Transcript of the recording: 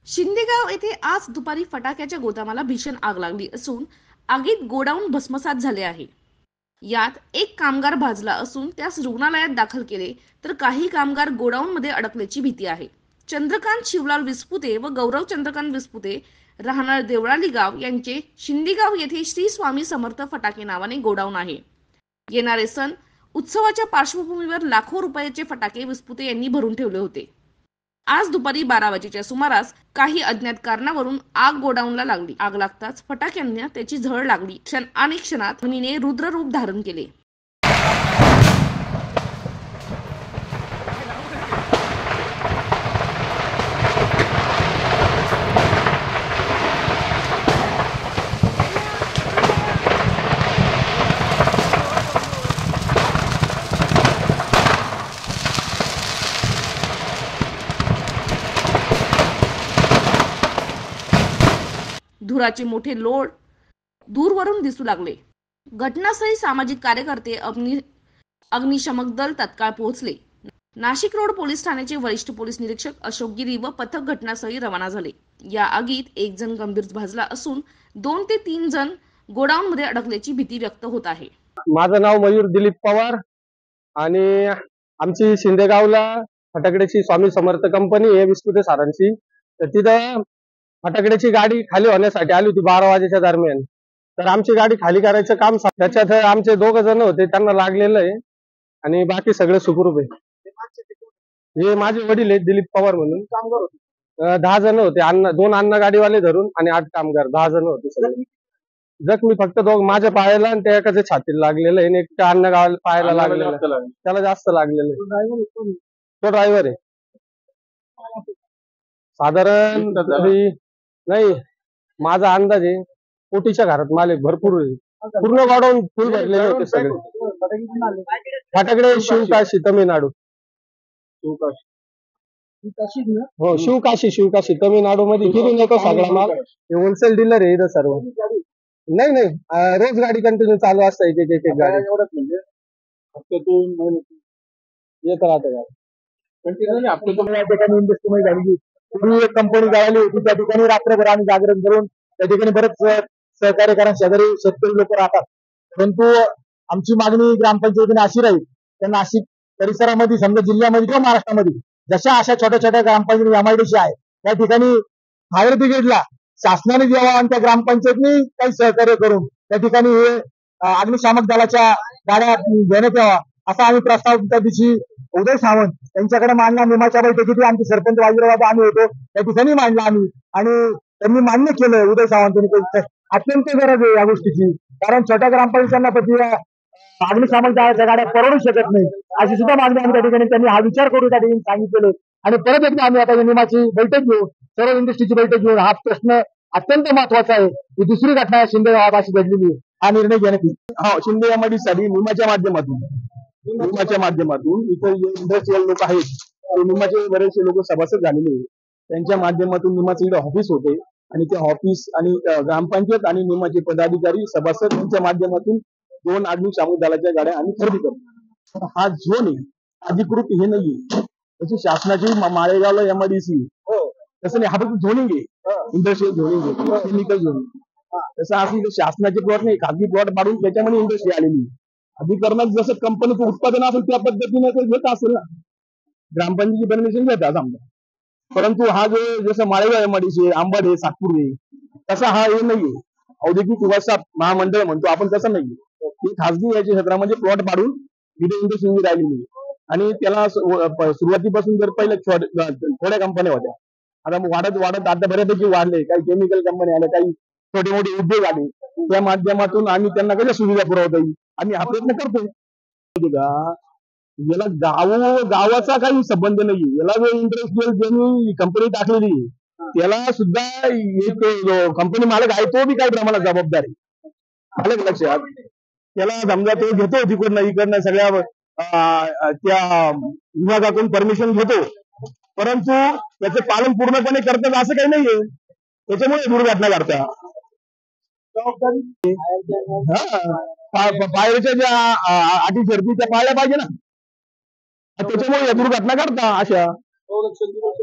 शिंदेगाव येथे आज दुपारी फटाक्याच्या गोदामाला भीषण आग लागली असून आगीत गोडाऊन भस्मसात झाले आहे। यात एक कामगार भाजला असून त्यास रुग्णालयात दाखल केले तर काही कामगार गोडाऊनमध्ये अडकल्याची भीती आहे। चंद्रकांत शिवलाल विस्पुते व गौरव चंद्रकांत विस्पुते राहणार देवळाली गाव यांचे शिंदेगाव येथे श्री स्वामी समर्थ फटाके नावाने गोडाऊन आहे। येणारे सण उत्सवाच्या पार्श्वभूमीवर लाखो रुपयाचे फटाके विस्पुते यांनी भरून ठेवले होते। आज दुपारी 12 वाजेच्या सुमारास काही अज्ञात कारणावरून आग गोडाऊनला लागली। आग लागताच फटाक्यांना त्याची झळ लागली आणि क्षणात अग्नीने रुद्र रूप धारण केले। धुराचे मोठे लोट दूरवरून दिसू लागले। घटनास्थळी सामाजिक कार्यकर्ते अग्निशमक दल तत्काळ पोहोचले। नाशिक रोड पोलीस ठाण्याचे वरिष्ठ पोलीस निरीक्षक अशोक गिरी व पथक घटनास्थळी रवाना झाले। या आगीत एक जण गंभीर भाजला असून 2 ते 3 जण गोडाऊन मध्ये अडकल्याची भीती व्यक्त होत आहे। माझं नाव मयूर दिलीप पवार आणि आमची शिंदेगावला फटाकड्याची स्वामी समर्थ कंपनी आहे विस्पुते सारांची। तर तिथं फटाकड्याची गाडी खाली होण्यासाठी आली होती 12 वाजेच्या दरम्यान। तर आमची गाडी खाली करायचं काम त्याच्यात आमचे 2 जण होते, त्यांना लागलेलं आहे आणि बाकी सगळे सुखरूप आहे। हे माझे वडील आहेत दिलीप पवार म्हणून कामगार होते। 10 जण होते, 2 अन्न गाडीवाले धरून आणि 8 कामगार, 10 जण होते सगळे। जखमी फक्त माझ्या पायाला आणि त्या एकाच्या छातीला लागलेलं आहे आणि एक अन्न गावाला पायाला लागलेलं आहे, त्याला जास्त लागलेलं आहे। तो ड्रायव्हर आहे। साधारण नाही, माझा अंदाज आहे कोटीच्या घरात मालिक भरपूर आहे, पूर्ण गोडाऊन फुल भरलेले होते सगळे फटाकडे। शिवकाशी तमिळनाडू, हो शिवकाशी तमिळनाडू मध्ये फिरून येतो सगळा माल। हे होलसेल डीलर आहे इथं सर्व। नाही रोज गाडी कंटिन्यू चालू असते, एक गाडी म्हणजे हप्त्यातून येत राहते गाडी कंटिन्यू। पूर्वी एक कंपनी जळाली होती, त्या ठिकाणी रात्रभर आम्ही जागरण करून त्या ठिकाणी बरेच सहकार्य करा, शेजारी शेतकरी लोक राहतात। परंतु आमची मागणी ग्रामपंचायतीने अशी राहील, त्या नाशिक परिसरामध्ये समजा जिल्ह्यामध्ये किंवा महाराष्ट्रामध्ये जशा अशा छोट्या छोट्या ग्रामपंचायती एमआयडीसी आहे, त्या ठिकाणी फायर ब्रिगेडला शासनाने द्यावा आणि त्या ग्रामपंचायतनी काही सहकार्य करून त्या ठिकाणी हे अग्निशामक दलाच्या गाड्या घेण्यात यावा असा आम्ही प्रस्ताव त्या दिवशी उदय सावंत यांच्याकडे मांडला। निमाच्या बैठकीत आमचे सरपंच वाजीराव आम्ही होतो, त्या ठिकाणी मांडला आम्ही आणि त्यांनी मान्य केलं। उदय सावंत अत्यंत गरज आहे या गोष्टीची, कारण छोट्या ग्रामपंचायतींना अग्निशामक दलाच्या गाड्या परवडू शकत नाही अशी सुद्धा मागणी आम्ही त्या ठिकाणी त्यांनी हा विचार करू त्या ठिकाणी सांगितलेले। आणि परत एकदा आम्ही आता निमाची बैठक घेऊ, सर्व इंडस्ट्रीची बैठक घेऊन हा प्रश्न अत्यंत महत्वाचा आहे। ही दुसरी घटना शिंदेगावात अशी घडलेली आहे, हा निर्णय घेण्यात येईल। शिंदे एमआयडीसी निमाच्या माध्यमातून इतर इंडस्ट्रियल लोक आहेत, निमाचे बरेचसे लोक सभासद झालेले आहेत, त्यांच्या माध्यमातून निमाचे इकडे ऑफिस होते आणि ते ऑफिस आणि ग्रामपंचायत आणि निमाचे पदाधिकारी सभासद यांच्या माध्यमातून 2 अग्निशामक दलाच्या गाड्या आम्ही खरेदी करतो। हा झोन आहे, अधिकृत हे नाहीये, त्याची शासनाची माळेगावला एमआयडीसी तसं नाही, हा फक्त झोनिंग आहे, इंडस्ट्रियल झोनिंग आहे, केमिकल झोनिंग। तसं असं शासनाचे प्लॉट नाही, खाजगी प्लॉट पाडून त्याच्यामध्ये इंडस्ट्री आलेली। अधिकरणात जसं कंपनीचं उत्पादन असेल त्या पद्धतीने ते घेत असेल ना, ग्रामपंचायतीची परमिशन घेतात समजा। परंतु हा जो जसं माळेगाव एमआयडीसी, आंबड आहे, सातपूर आहे, तसा हा हे नाहीये, औद्योगिक विकास महामंडळ म्हणतो आपण, तसं नाहीये। ही खाजगी याच्या क्षेत्रामध्ये प्लॉट पाडून इथे इंडस्ट्री राहिलेली आणि त्याला सुरुवातीपासून जर पहिले थोड्या कंपन्या होत्या, आता वाढत आता बऱ्यापैकी वाढले, काही केमिकल कंपन्या आल्या, काही छोटे मोठे उद्योग आले, त्या माध्यमातून आम्ही त्यांना कशा सुविधा पुरवता येईल आम्ही हा प्रयत्न करतोय। याला गावाचा काही संबंध नाही, याला जो इंडस्ट्रियल ज्यांनी कंपनी टाकलेली त्याला सुद्धा एक कंपनी मालक आहे, तो बी काही प्रमाणात जबाबदार आहे, मालक लक्षात। त्याला समजा तो घेतो इकडनं सगळ्या त्या विभागातून परमिशन घेतो, परंतु त्याचं पालन पूर्णपणे करतात असं काही नाहीये, त्याच्यामुळे दुर्घटना घडतात। पायरीच्या ज्या अटी शर्ती त्या पाळल्या पाहिजे ना, त्याच्यामुळे या दुर्घटना घडतात अशा।